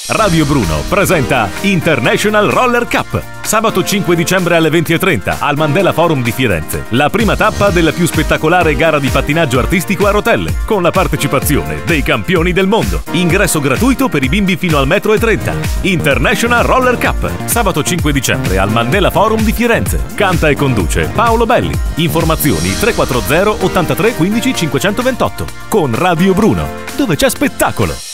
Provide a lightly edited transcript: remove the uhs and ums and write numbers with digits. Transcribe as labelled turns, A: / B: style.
A: Radio Bruno presenta International Roller Cup. Sabato 5 dicembre alle 20:30 al Mandela Forum di Firenze. La prima tappa della più spettacolare gara di pattinaggio artistico a rotelle, con la partecipazione dei campioni del mondo. Ingresso gratuito per i bimbi fino al 1,30 m. International Roller Cup. Sabato 5 dicembre al Mandela Forum di Firenze. Canta e conduce Paolo Belli. Informazioni 340 83 15 528. Con Radio Bruno, dove c'è spettacolo.